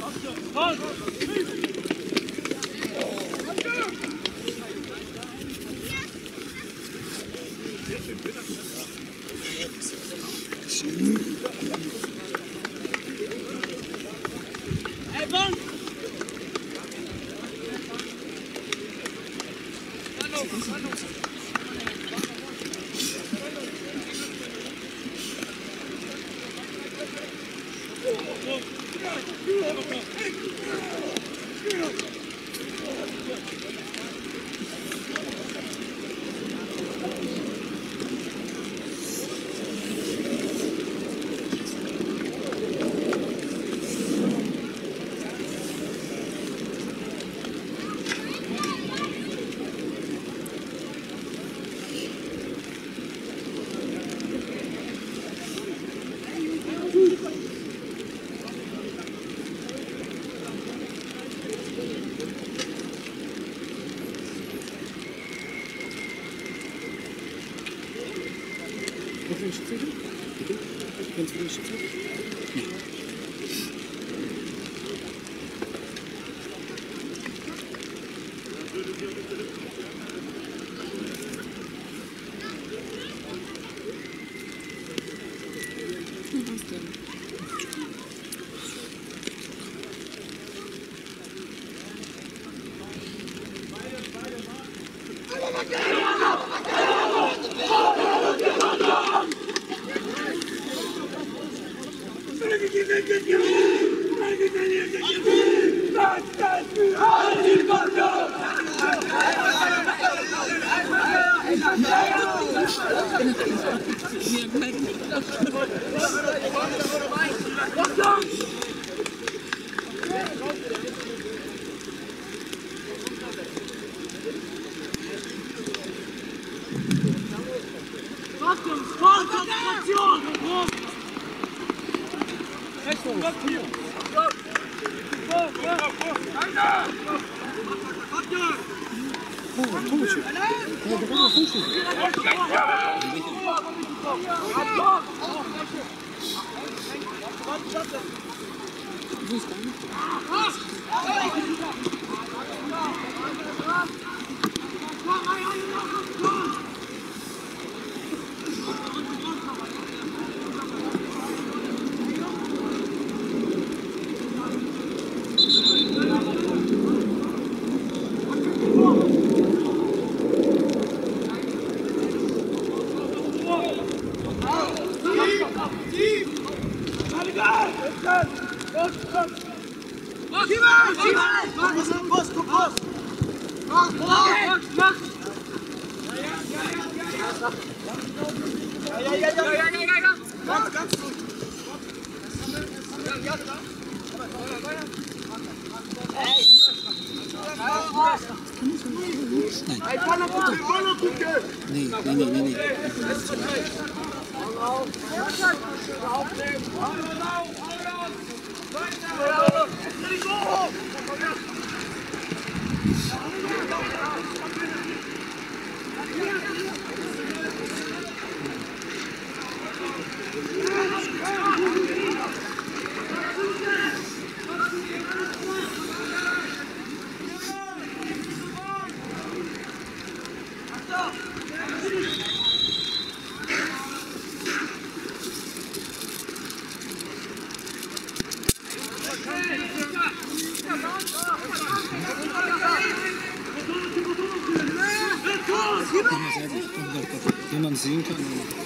Wenn man sehen kann.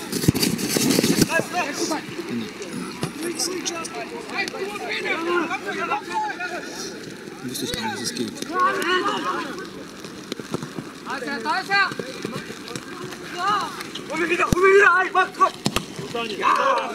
Wusste ich gar nicht, dass es geht. Hol mir wieder ein, mach Kopf! Ja!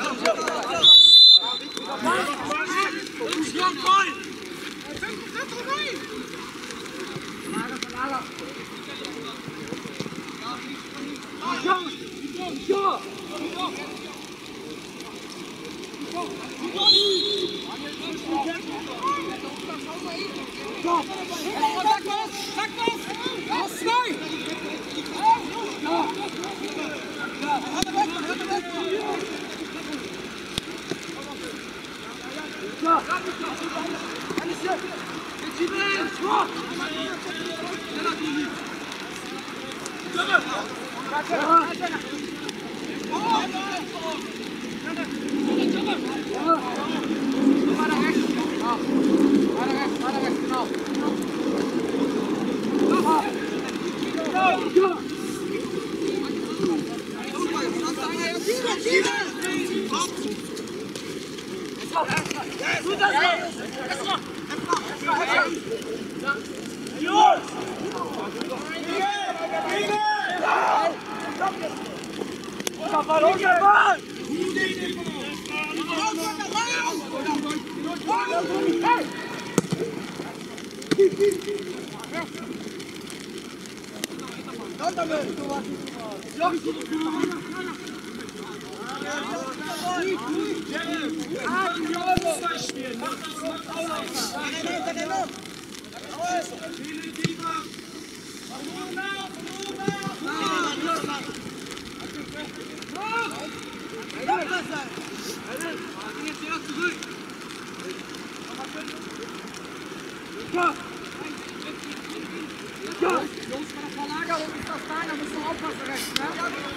Jungs, bei der Verlagerung ist das da, da müssen wir aufpassen rechts, ne?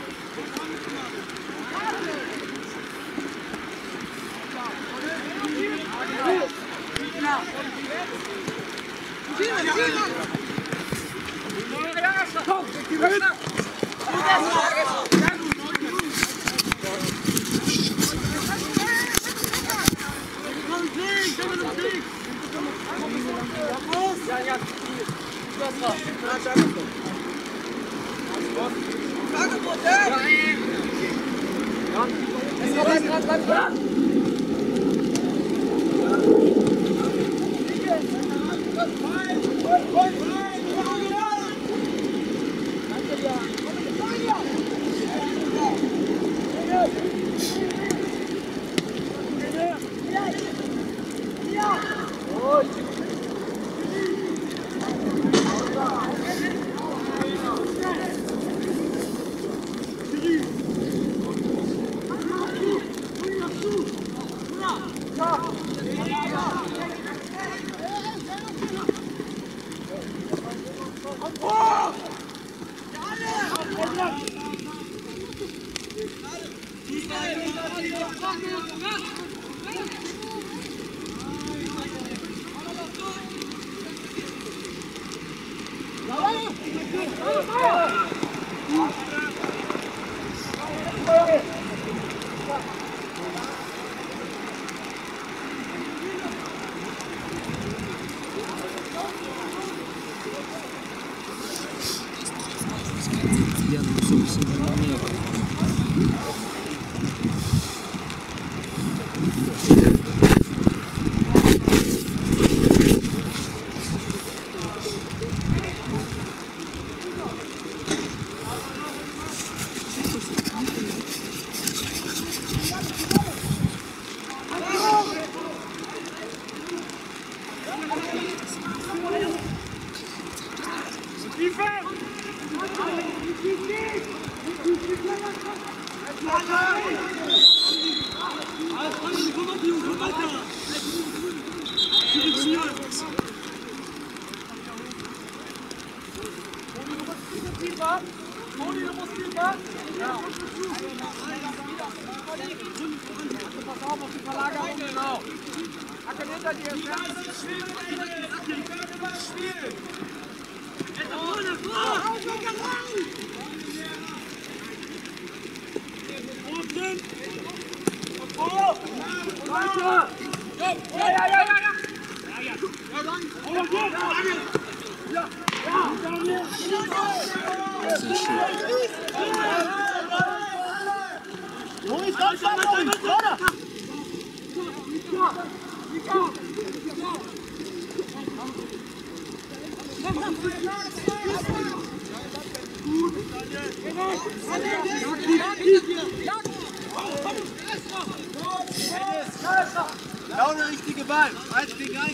Genau der richtige Ball. 1 gegen 1.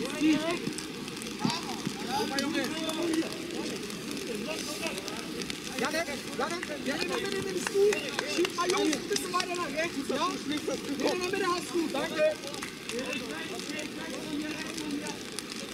Schieb mal Jungs, ein bisschen weiter nach rechts. Ja, in der Mitte hast du. Danke.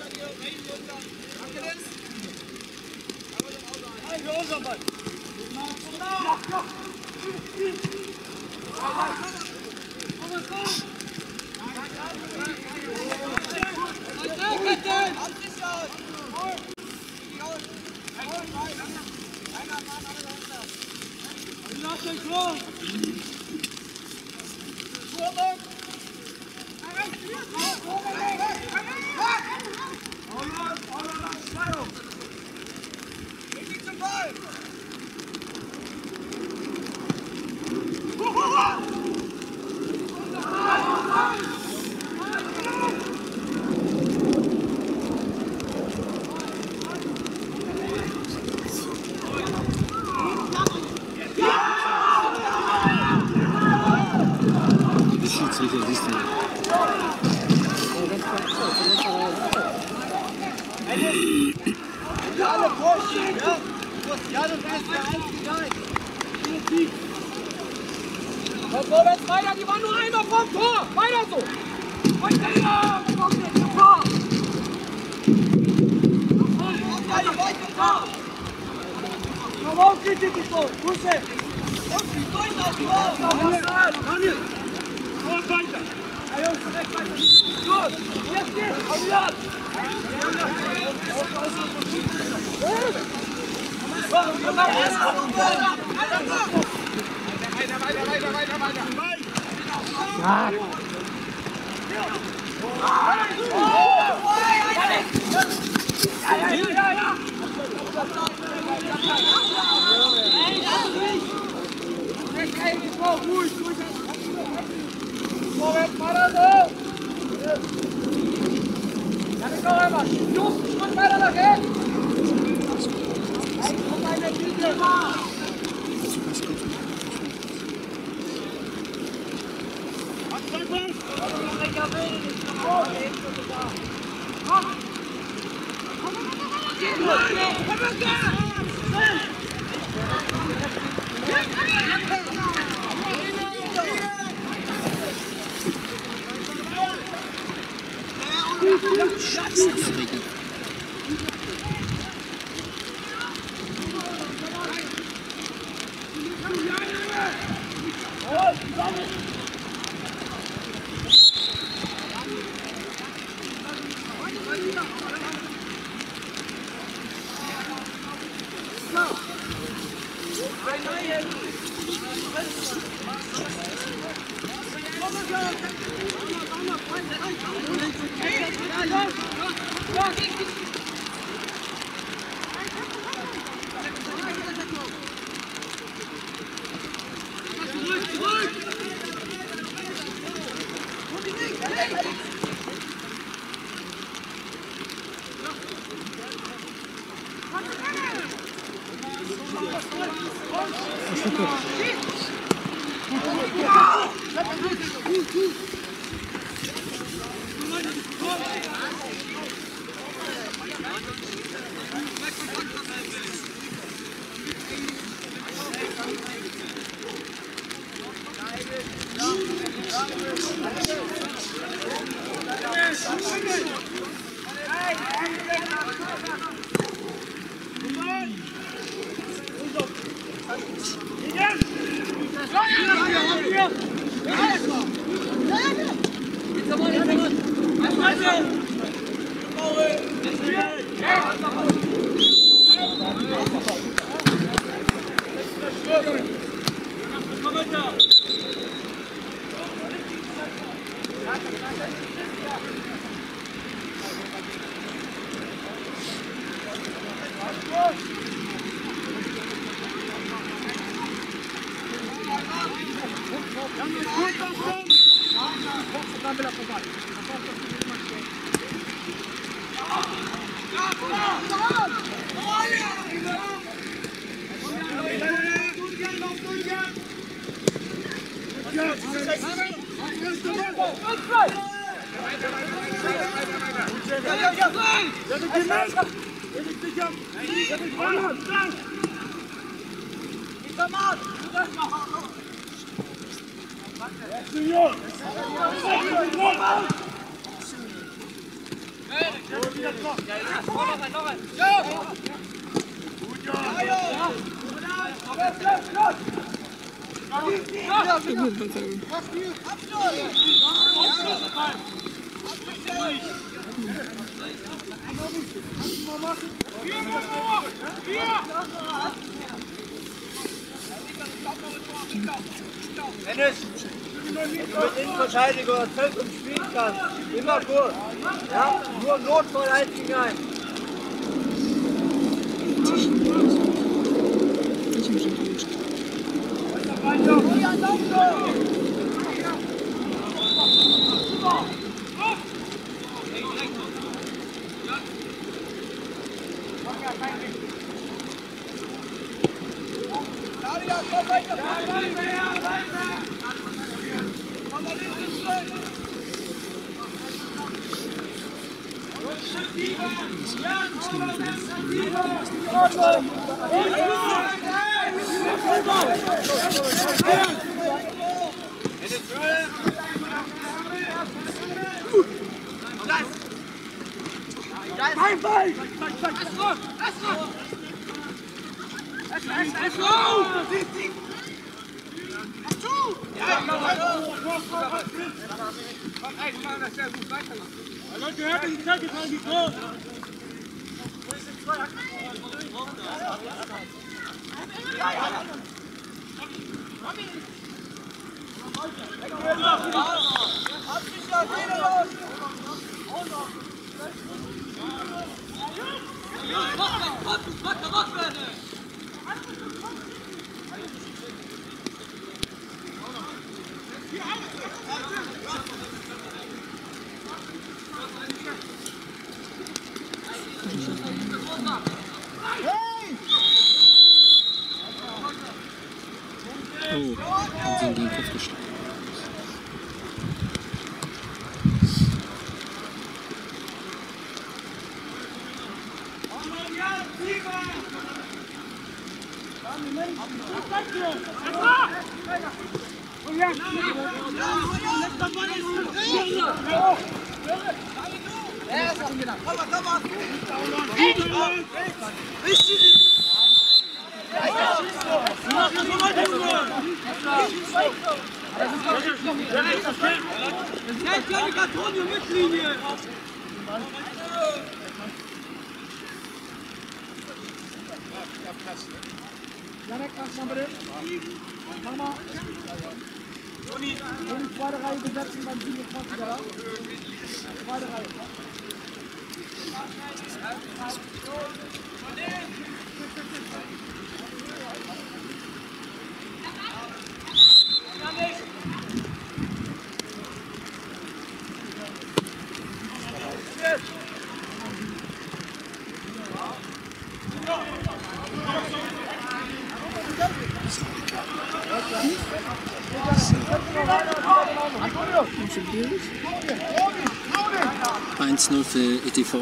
Die Schiedsrichter siehst du nicht. Alle vorstehen, ja? Ja, das ist der einzige. Und vorwärts weiter, die waren nur einer vom Tor. Weiter so. Weiter, kommt jetzt zum Tor. Komm auf, geht die so. Pusche. Und die Beine auf die Ohren. Daniel. Und weiter. Ja, Jungs, direkt weiter. Gut. Jetzt geht's. Auf die Hand. Vorwärts, weiter so. Dann ist noch einmal. Just, Schritt weiter nach rechts. Kommt eine Tüte. Scheiße, es regnet. Dennis, wenn du mit Innenverteidiger oder Zentrum spielen kannst, immer gut. Ja? Nur im Notfall 1 gegen 1. Oh, haben sie in den Kopf geschlagen. Zweite Reihe besetzen beim 27er. Zweite Reihe. Schwierig. 1-0 für ETV.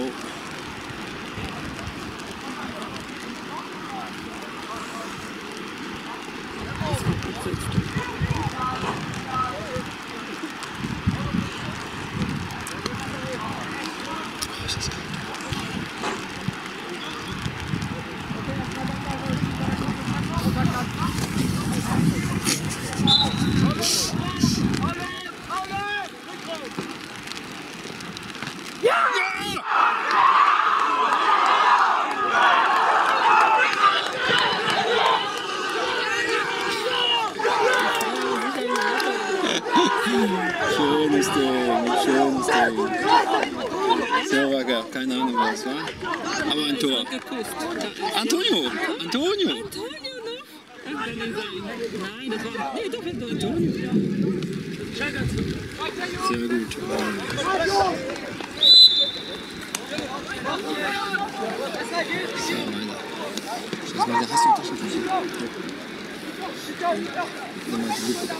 Schönes Ding, schönes Ding. So wacker, keine Ahnung was, war? Aber ein Tor. Antonio! Antonio! Antonio noch? Nein, das war. Nee, doch, Antonio. Sehr gut. So, meiner. Das war der Hass und Taschentücher. Nochmal die Lupe.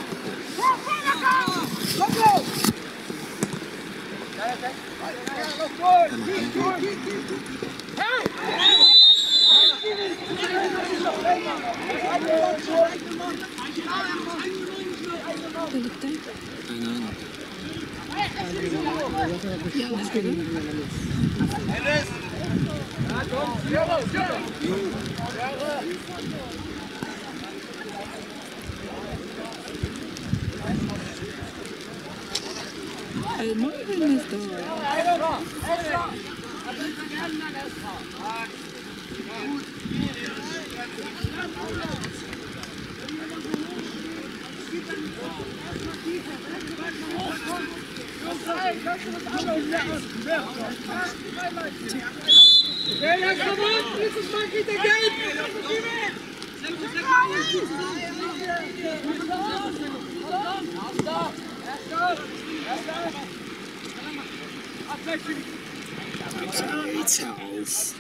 Wo liegt der? Keine Ahnung. Marvin ist da. Wer jetzt gewonnen? Dieses Mal geht der Geld! Jetzt hör auf.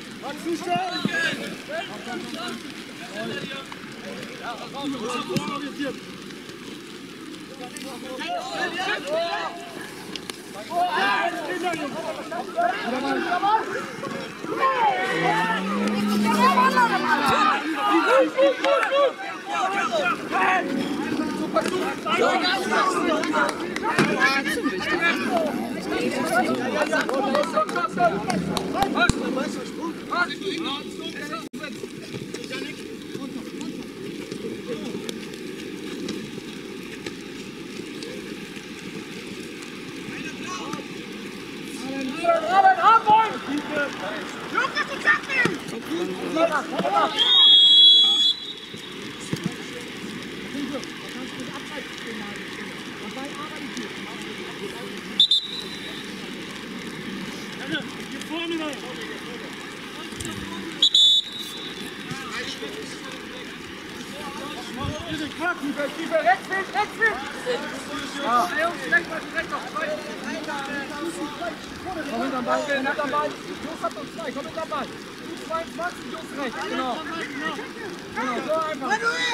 Komm hinter den Ball, hinter den Ball. Jungs hat noch zwei, komm hinter den Ball. 22, Jungs rechts, genau. Genau, so einfach.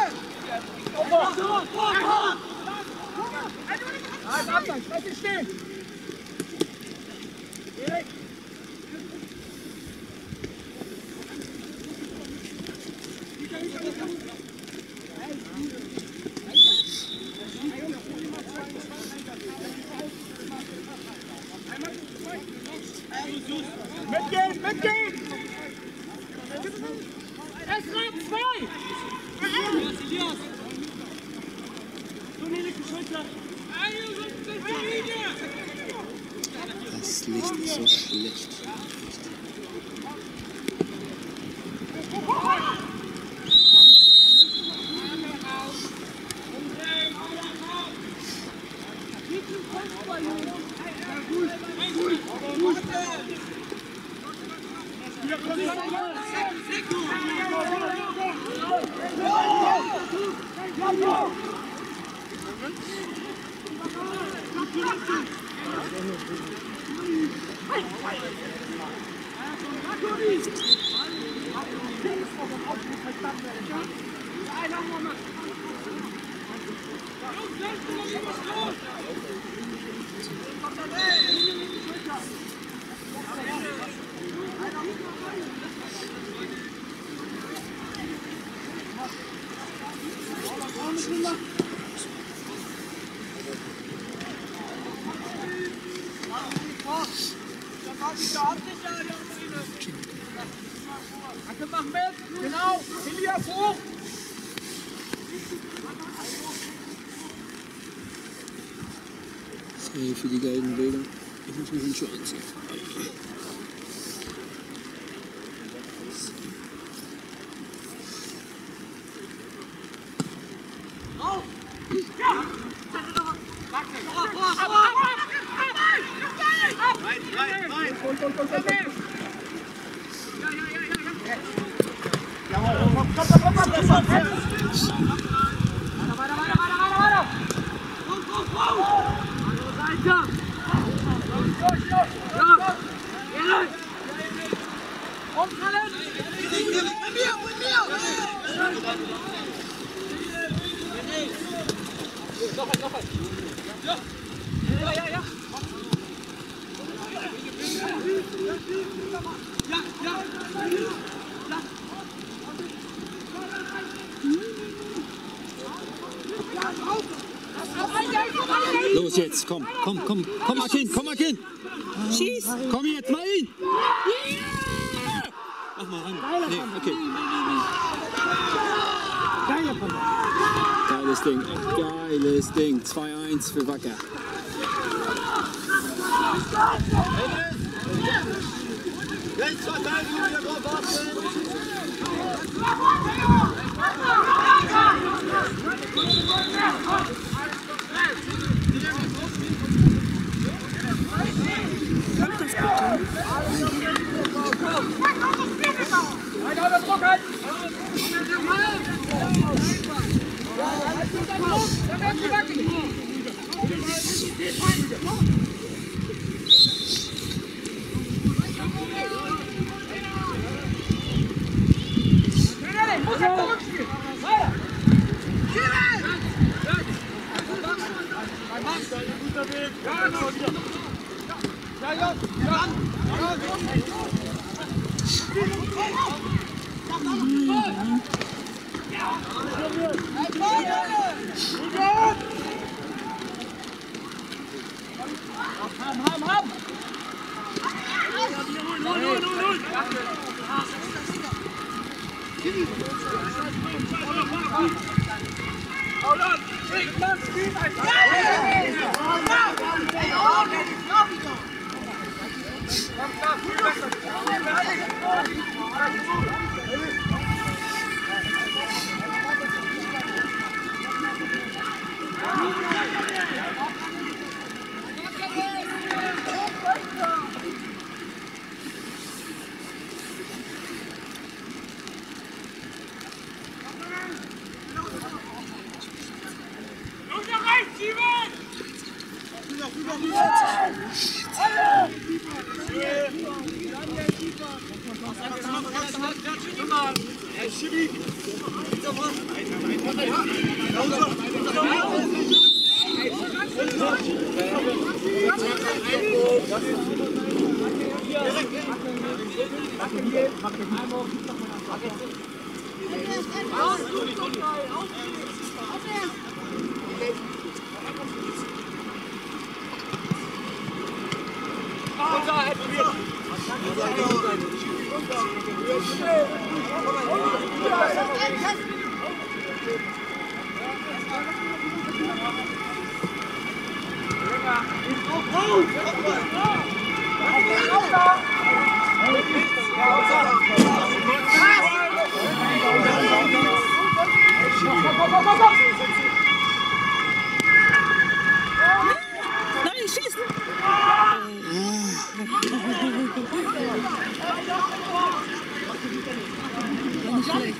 Halt Abstand, bleib nicht stehen. Mitgehen, mitgehen! Es reicht zwei! Das Licht ist so schlecht. Danke, mach mit! Genau! Elias hoch! Sorry für die geilen Bilder. Ich muss mir Handschuhe anziehen. Los! Los jetzt, komm, Akin, Schieß! komm jetzt, mal ihn! Yeah! Mach mal ran. Nee, okay. Geiles Ding. 2-1 für Wacker. Nein, schießen! War nicht schlecht.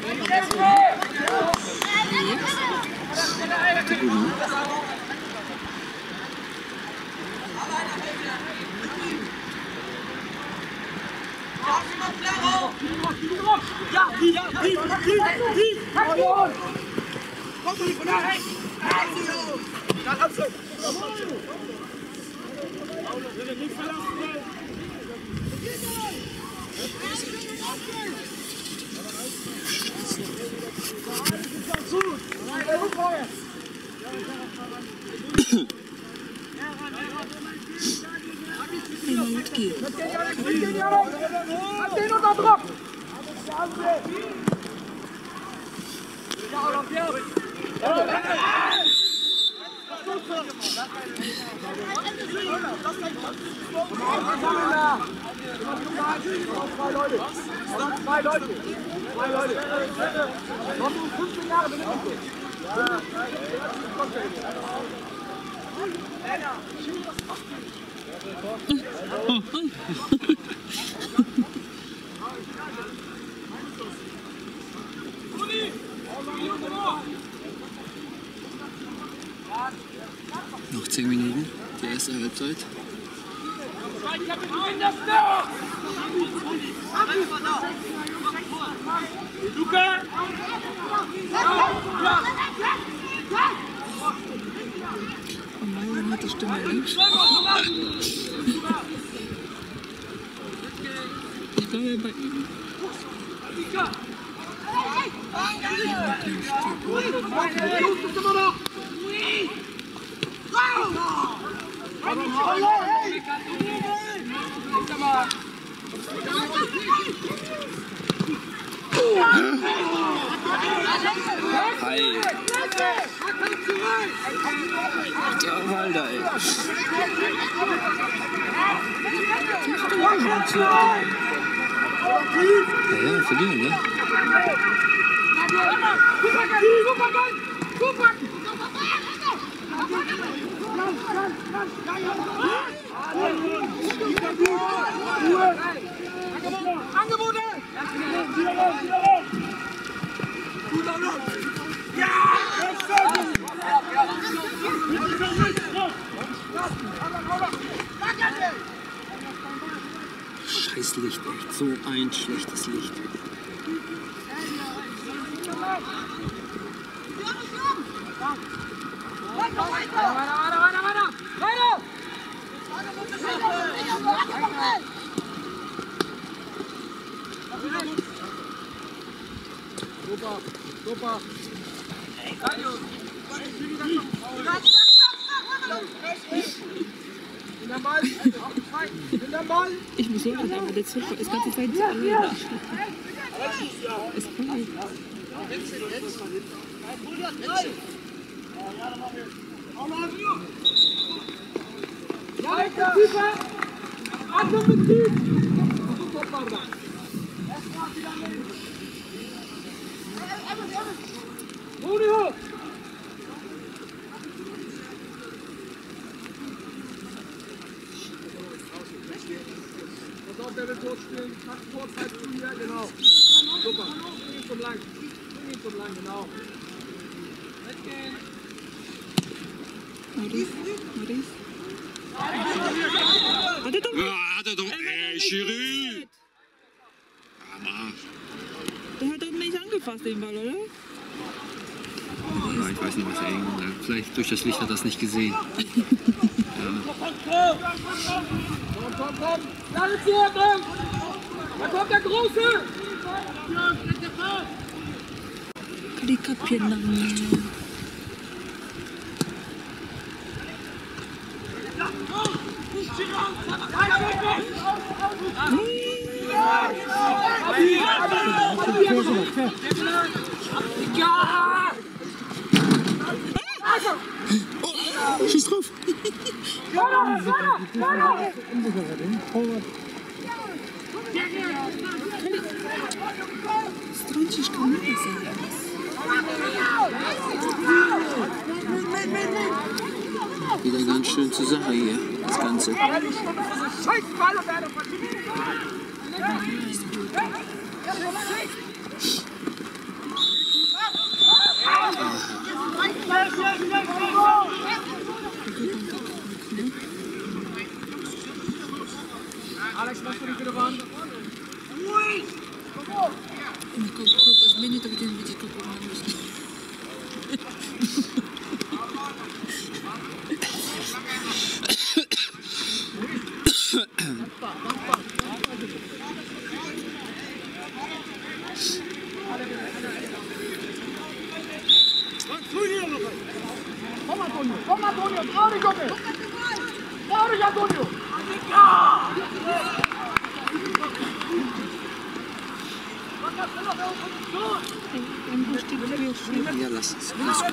Noch 10 Minuten, die erste Halbzeit. Luca! Oh nein, hat die Stimme nicht. Ich glaube bei ihm. Bravo! Ja, verlieren, ne? Scheiß Licht, echt. So ein schlechtes Licht. Super. Ich muss so lachen, aber der Zucker ist ganze Zeit so alleine. Ist voll. Der will durchspielen, hat Vorzeit zu mir, genau. Super. Bring ihn zum Lang, genau. Mitgehen. Maurice. Hat er doch. Ey, Schiri! Der hat doch nicht angefasst, den Ball, oder? Ja, ich weiß nicht, was er eng. Vielleicht durch das Licht hat er das nicht gesehen. Komm. Lass es hier, Mann! Da kommt der Große! Die kapieren dann nicht. Schieß drauf! Strącisz kamerę zaraz. Wieder ganz schön zur Sache hier, das Ganze. Alex, machst du die bitte ran? Guck, das Minute, mit dem wir die gucken müssen. Komm, Antonio, trau dich, Junge! Trau dich, Antonio! Ja, lass es. Alles gut.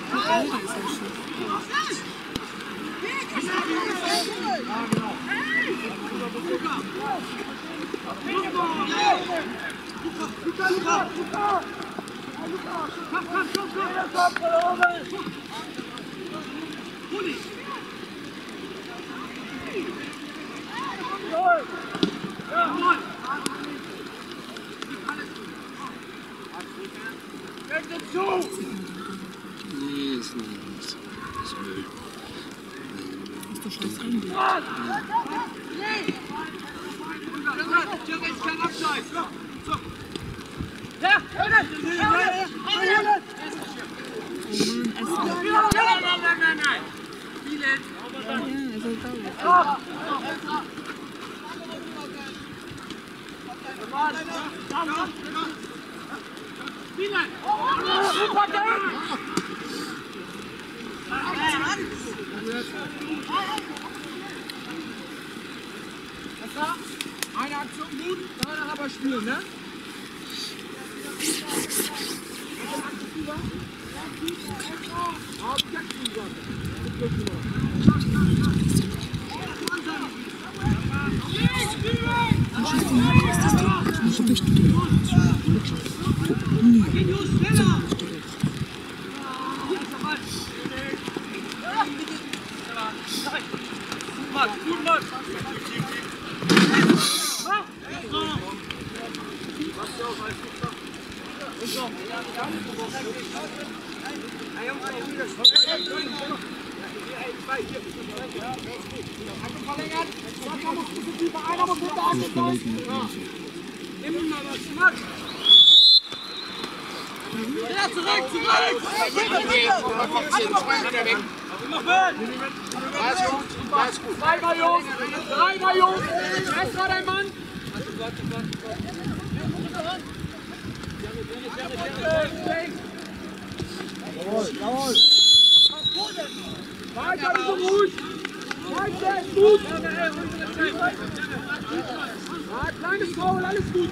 Nee, ist noch nichts. Das ist Müll. Ist doch scheiß Einblick. Eine Aktion gut, danach aber spielen, ne? Dreimal Jungs! Erst war dein Mann! Jawohl! Weiter, so ruhig! Weiter, ist gut! Ja, kleines Foul, alles gut!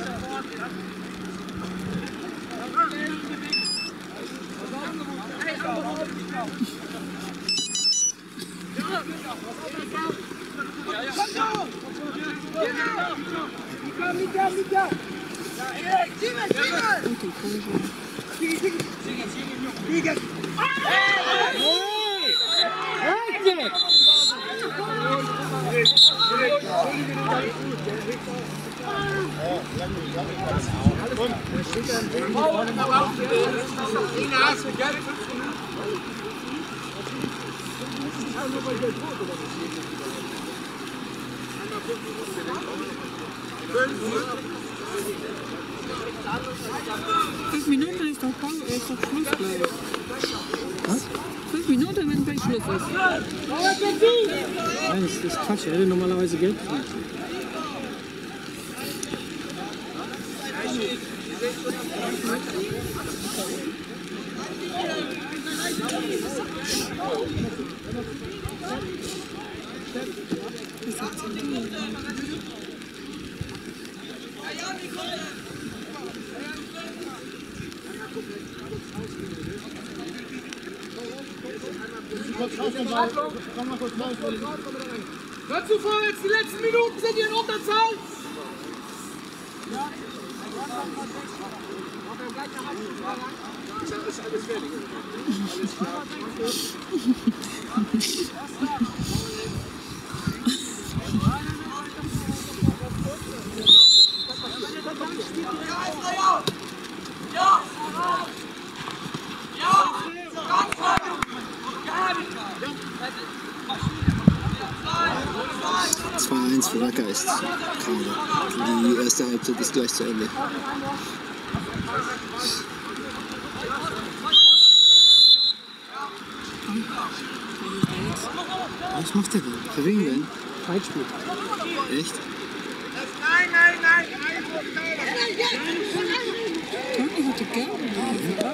Fünf Minuten ist doch Schluss gleich. Was? 5 Minuten, wenn gleich Schluss ist. Nein, das ist Quatsch. Er hätte normalerweise Geld kriegen. Hört zu vorwärts, die letzten Minuten sind hier in Unterzahl! Ist alles fertig. Ja! 2-1 für Wacker ist gerade. Die erste Halbzeit ist gleich zu Ende. Was macht der denn? Für wen denn? Zeitspiel. Echt? Nein! Ich hätte gerne.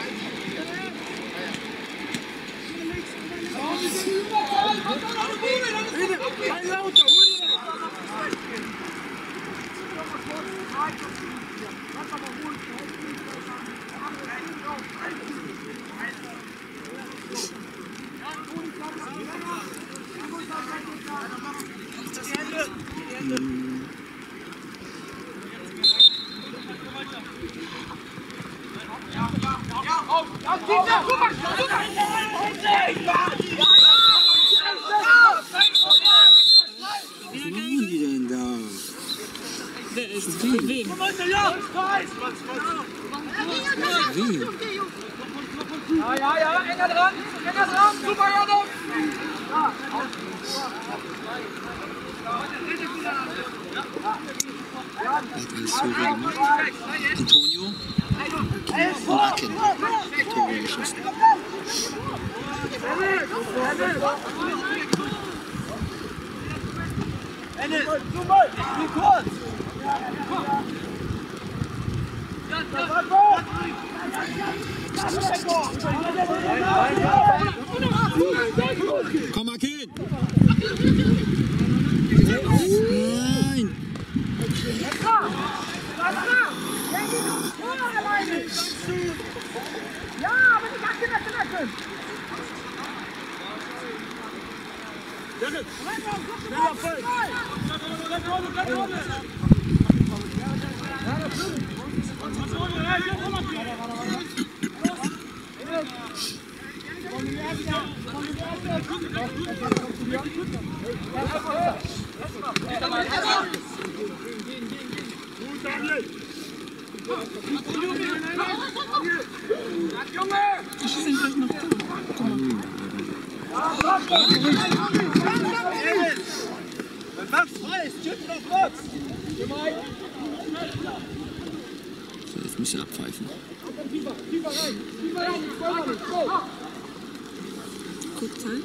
Was machen die denn da? Wer ist wem? Wem? Ja, enger dran, super, Janov! Er hat alles so gemacht. Antonio und Akin. Tore geschossen. Ennis, du mal! Wie kurz! Komm, Akin! Nein! Ja, aber nicht 18. Die sind gleich noch da. Guck mal. So, jetzt müsst ihr abpfeifen. Kurz Zeit.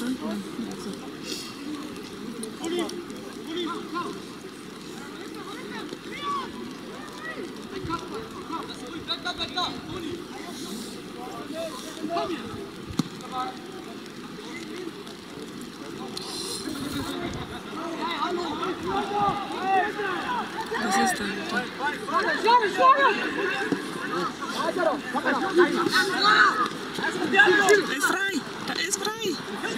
Was ist da? Da ist frei! Da ist frei!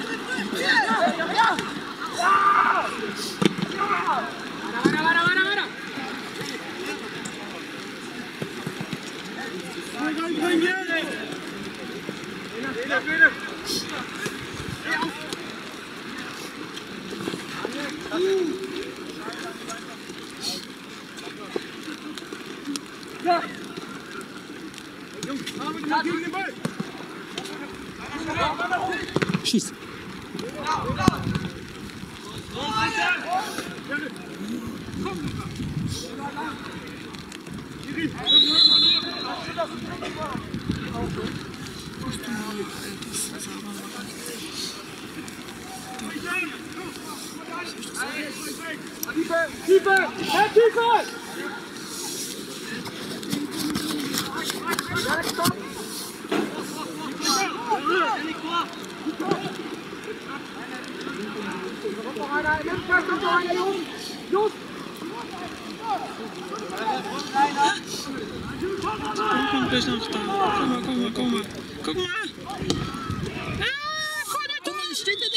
Schieß. Komm gleich noch da. Guck mal. Guck mal. Guck mal, steht der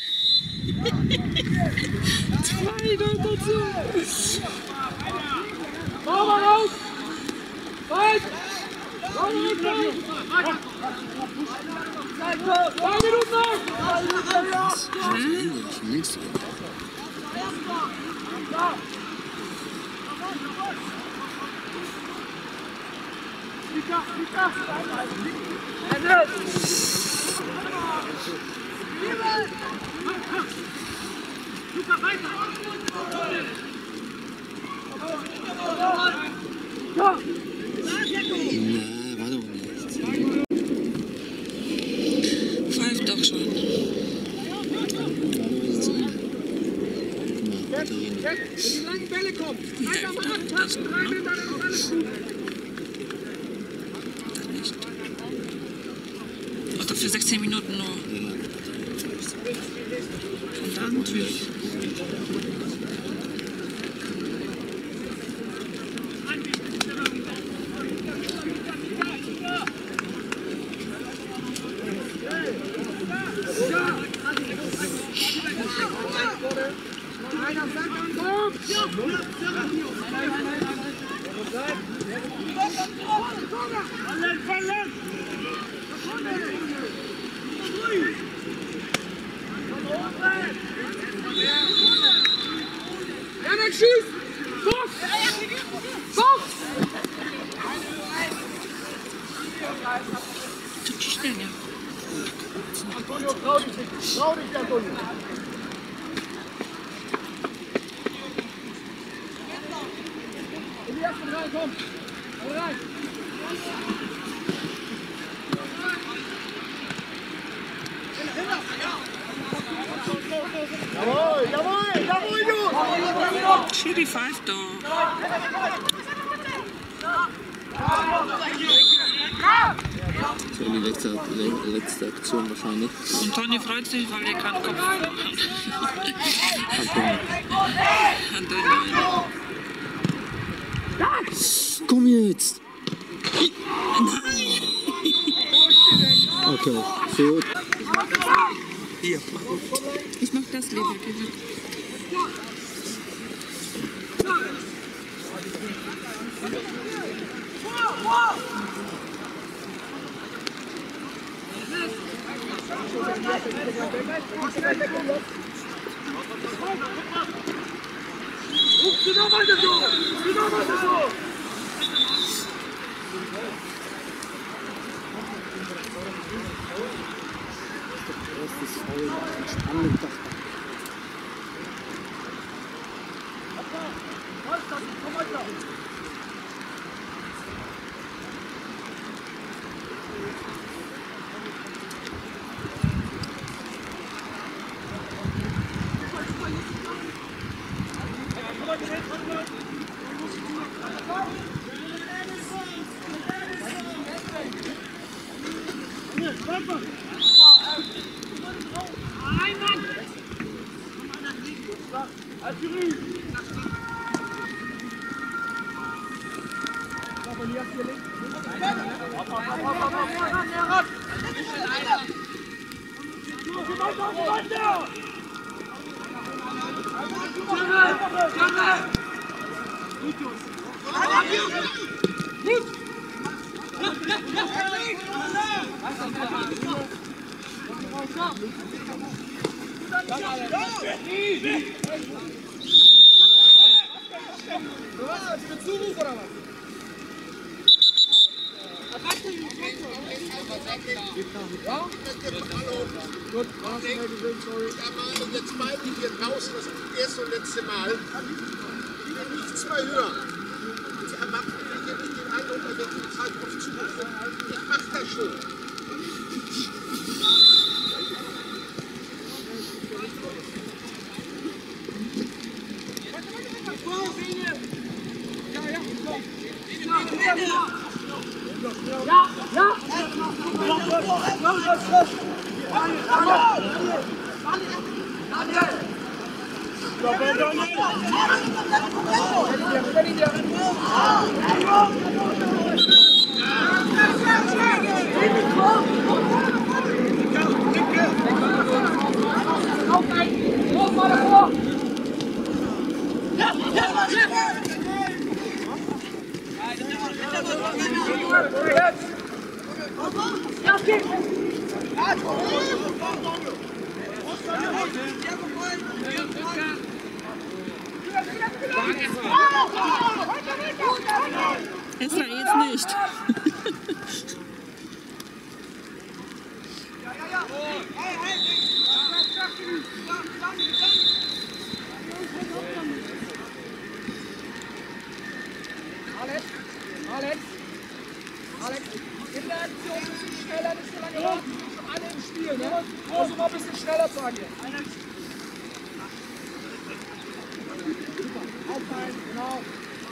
da? Zwei noch dazu. Sauber raus! Weit! 2 Minuten noch! Links. War doch nicht. Pfeift doch schon. Wenn die langen Bälle kommen, rein am Rad, passen, rein in deine alles gut. Ach, doch für 16 Minuten nur. Verdammt. Janek, schieß! Fuchs! Fuchs! Tut sich schnell, ja. Antonio, trau dich nicht! Trau dich, Antonio! In die ersten drei, komm! Alle rein! Jawohl, Jungs! Schiri pfeift doch. So die letzte Aktion wahrscheinlich. Und Toni freut sich, weil er keinen Kopf hat. Komm jetzt! Nein! Okay, so. Hier. Ich mach das lieber. Jetzt beide hier draußen, das ist das erste und letzte Mal. Ich will nichts mehr hören. Sie erwarten hier nicht den Eindruck, dass wir die Zeit auf zurufen. Ich mach das schon. Esra, jetzt nicht. Alex, in der Aktion ein bisschen schneller, nicht so lange warten. Alle im Spiel, ne? Versuch mal ein bisschen schneller zu agieren. Aufteilen, genau.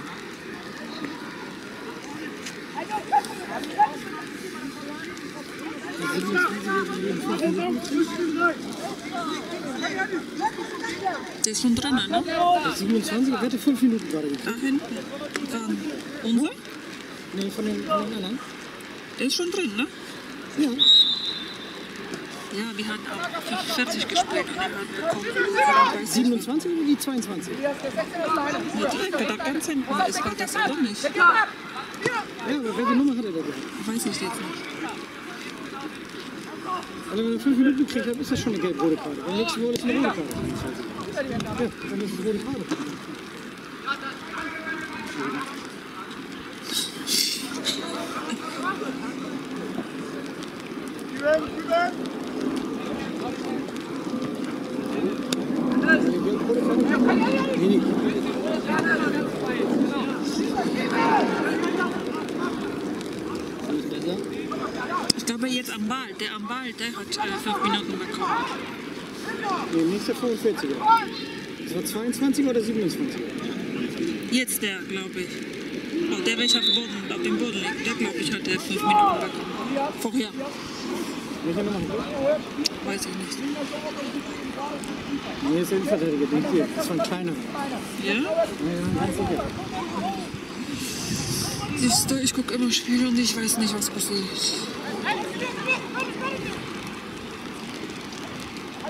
Der ist schon drin, ne? Der 27, er hatte 5 Minuten gerade gekriegt. Da hinten. Unser? Nee, von den anderen. Der ist schon drin, ne? Ja. Ja, wir hatten auch 40 gespielt und er hat bekommen. 27 oder die 22? Ja, direkt, da ganz hinten ist war das oder nicht? Ja, aber welche Nummer hat er da gehabt? Weiß ich jetzt nicht. Also wenn er 5 Minuten gekriegt hat, ist das schon eine gelb-rote Karte. Beim nächsten Mal ist es eine rote Karte. Ja, dann ist es eine rote Karte. Ich glaube jetzt am Ball, der hat 5 Minuten bekommen. Nee, nicht der 45er. Das war 22 oder 27? Jetzt der, glaube ich. Oh, der, welcher auf dem Boden liegt, der, glaube ich, hat 5 Minuten bekommen. Vorher. Welcher Nummer hat er? Weiß ich nicht. Nee, ist der Innenverteidiger, der hier. Das war ein kleiner. Ja? Ja, ganz sicher. Siehst du, ich gucke immer Spiele und ich weiß nicht, was passiert.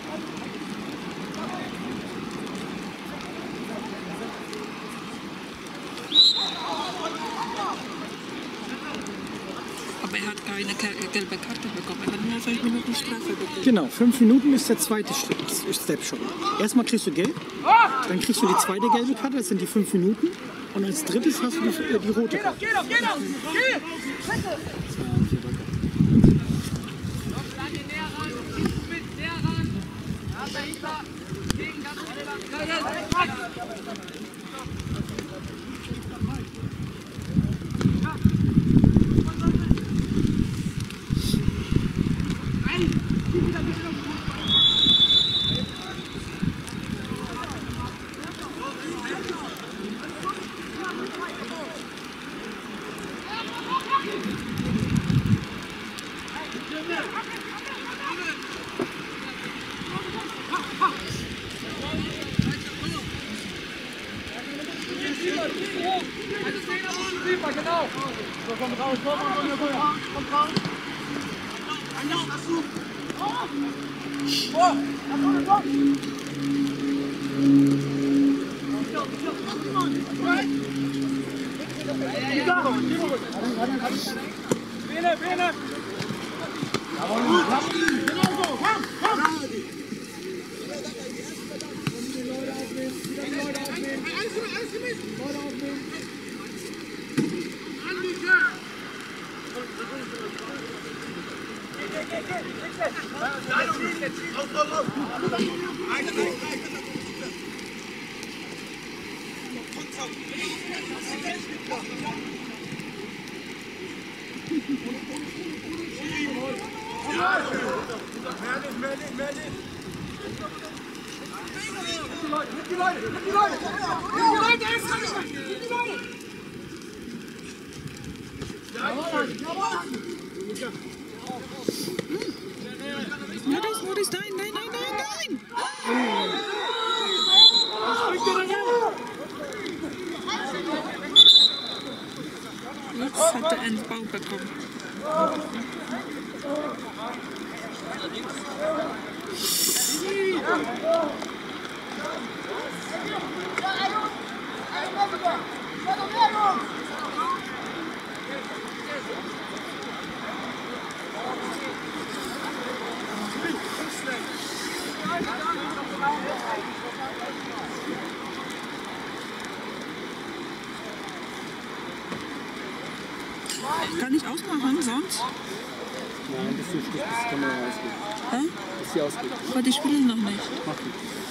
keine gelbe Karte bekommen. Er hat nur 5 Minuten Strafe bekommen. Genau, 5 Minuten ist der zweite Step schon. Erstmal kriegst du gelb, dann kriegst du die zweite gelbe Karte, das sind die 5 Minuten. Und als drittes hast du die rote Karte. Geh doch! Genau. So, komm raus, komm raus. Bene. Modus, nein! Jetzt hat er einen Bau bekommen. Kann ich ausmachen, sonst? Nein, bis du stichst, das kann man ausgehen. Hä? Bis sie ausgeht. Aber die spielen noch nicht. Mach ich.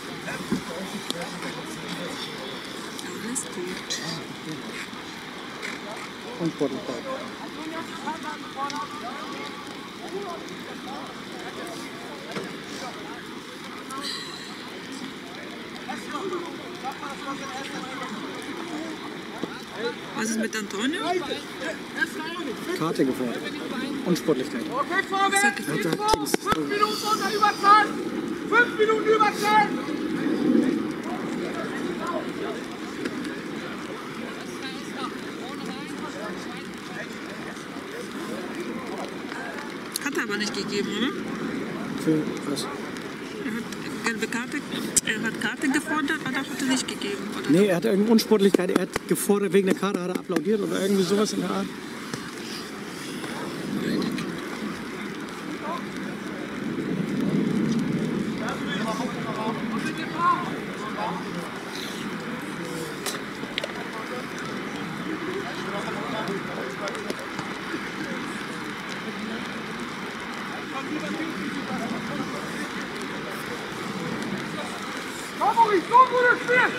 Alles gut. Und Bodycard. Was ist mit Antonio? Karte gefordert. Unsportlichkeit. Okay, vorwärts! Hat er Dings. 5 Minuten unter Überzahl! 5 Minuten Überzahl! Hat er aber nicht gegeben, oder? Für was? Er hat Karte gefordert, aber hat er nicht gegeben, oder? Nee, er hat irgendeine Unsportlichkeit. Er hat gefordert, wegen der Karte hat er applaudiert oder irgendwie sowas in der Art. Komm, Maurice, komm, wo du spielst!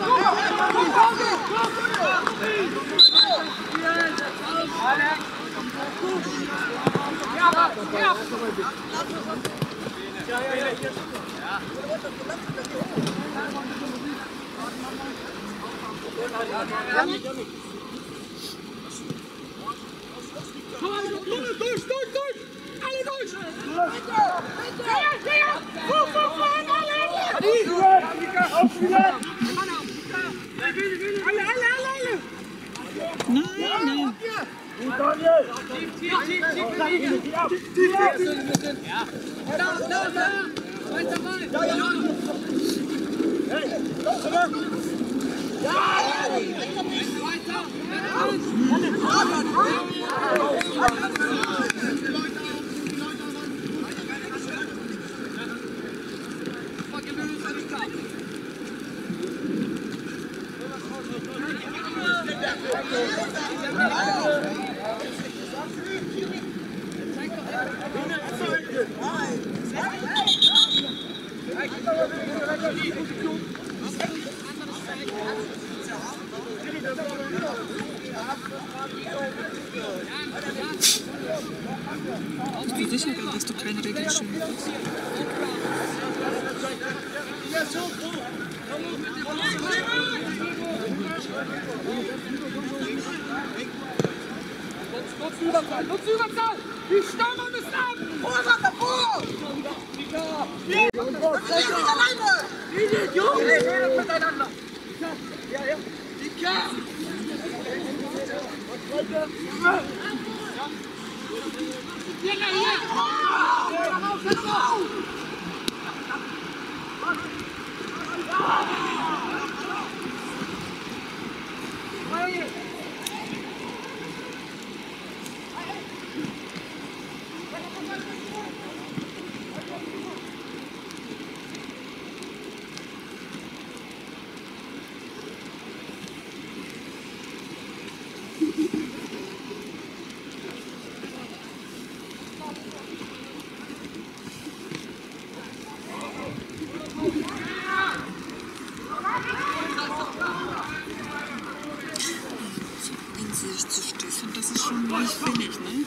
Durch! Alle durch! Nein. Bist du sicher, dass du keine Regelschirme hast? Nutz die Überzahl! Nutz die Überzahl! Die Stürmer müssen ab! Vorwärts davor! Redet miteinander! Die Kerl! Das ist schon nicht billig, ne?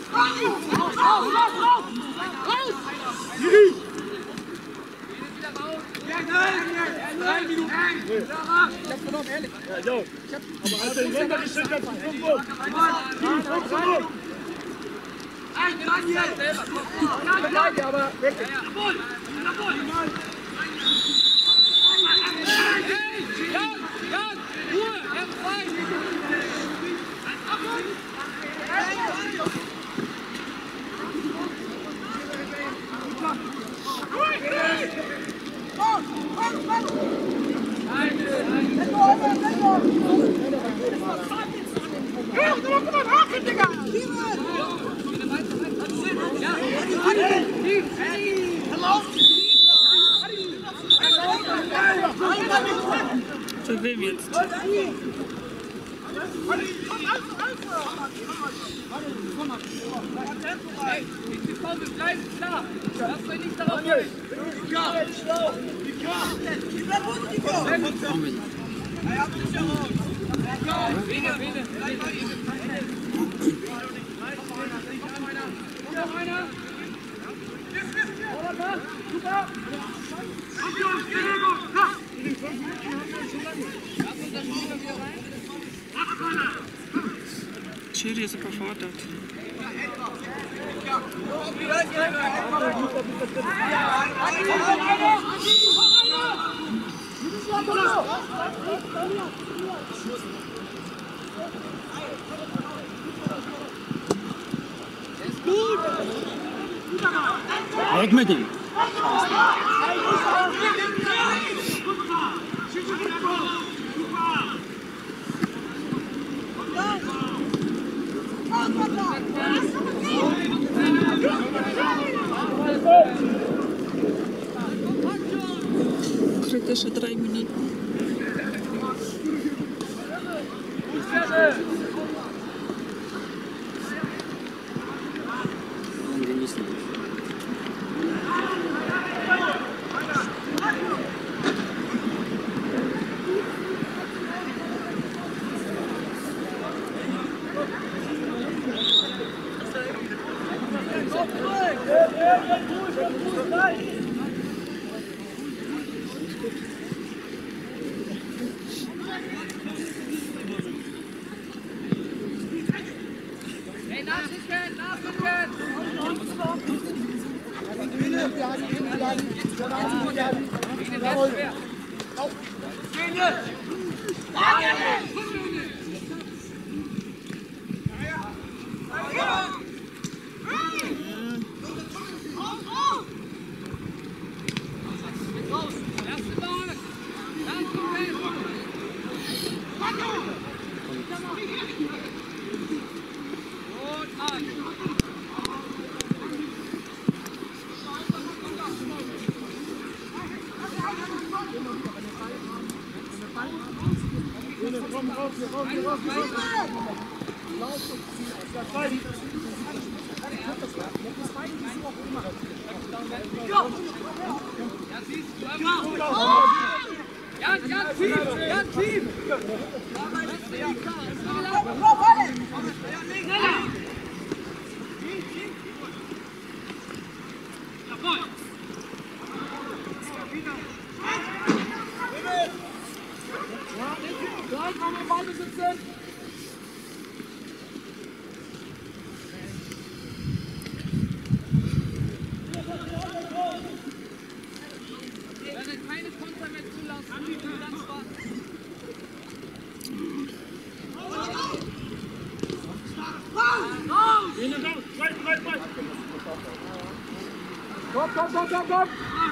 Für wem jetzt? Die Pause bleibt klar! Lasst euch nicht darauf gehen! Schiri ist überfordert. Weg mit ihm! Kritische 3 Minuten. Keine Konter mehr zulassen, dann war Komm!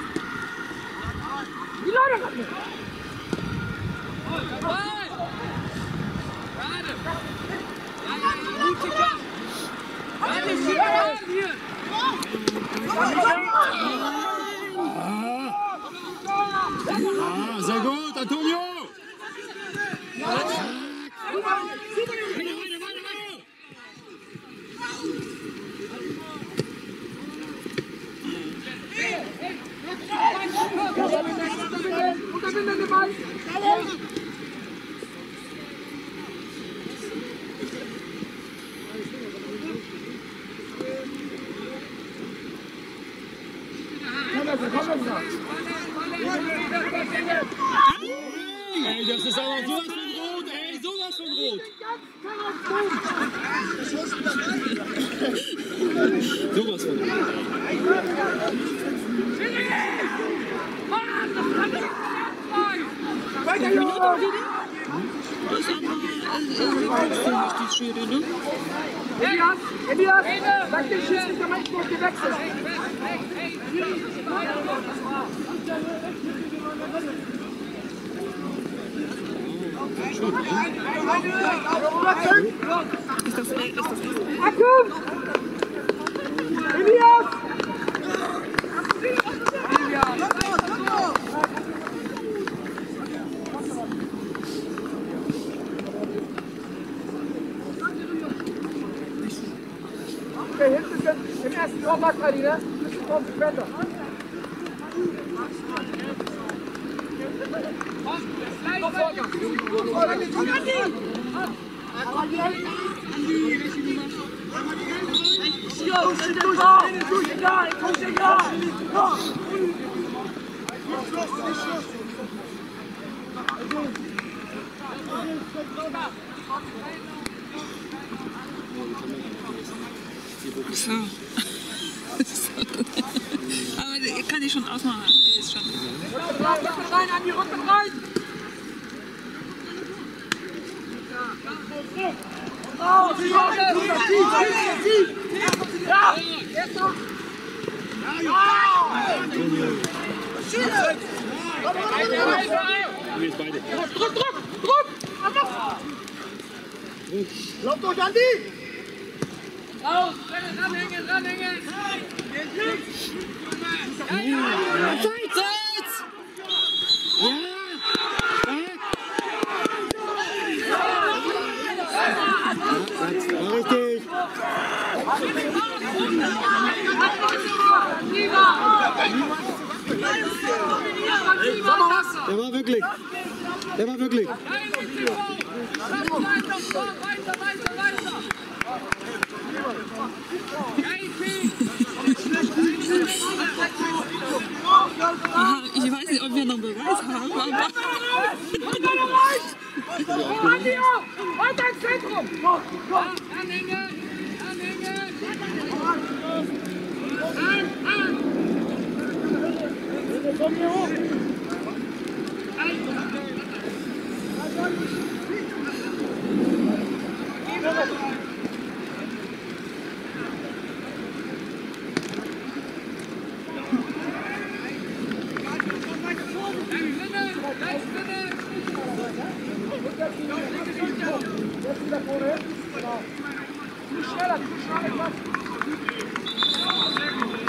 Wie lange hat man? Ah, sehr gut, Antonio! Unterbinden den Ball! Ey, das ist aber sowas von rot, ey, sowas von rot! Sowas von rot. Weiter, Junge! Elias, sag den Schiedsrichter manchmal gewechselt. Akkum! Elias! Okay, hinten sind im ersten Torwart, ne? Kommt später. So. Aber die kann ich schon ausmachen. Die ist schon. Rein, an die Rücken rein! Ja! Jetzt noch! Drück! Lauf durch, Andi! Raus! Ranhängen! Richtig. Der war wirklich. Weiter! Ich weiß nicht, ob wir noch Beweis haben, aber... Weiter ins Zentrum! Komm hier hoch! Schneller,